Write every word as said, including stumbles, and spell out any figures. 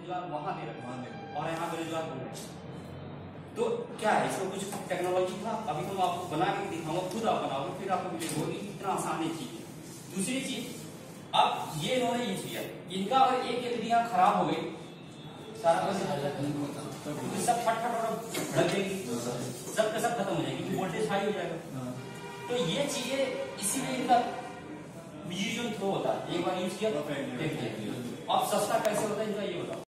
बेरोजगार वहां दे रहे और यहाँ बेरोजगार हो रहे। तो क्या है, इसको कुछ टेक्नोलॉजी था, अभी हम आपको बना के दिखाऊंगा, खुद आप बनाओगे फिर आपको मिलेगी, इतना आसान है चीज। दूसरी चीज, अब ये इन्होंने यूज किया, इनका अगर एक एलईडी यहाँ खराब हो गई, सारा तो सब फटफट और भड़क जाएगी, सब का सब खत्म हो जाएगी, वोल्टेज हाई हो जाएगा। तो ये चीजें इसीलिए इनका यूज थ्रो होता है, एक बार यूज किया तो फेंक दिया। अब सस्ता कैसे होता है इनका ये बताओ।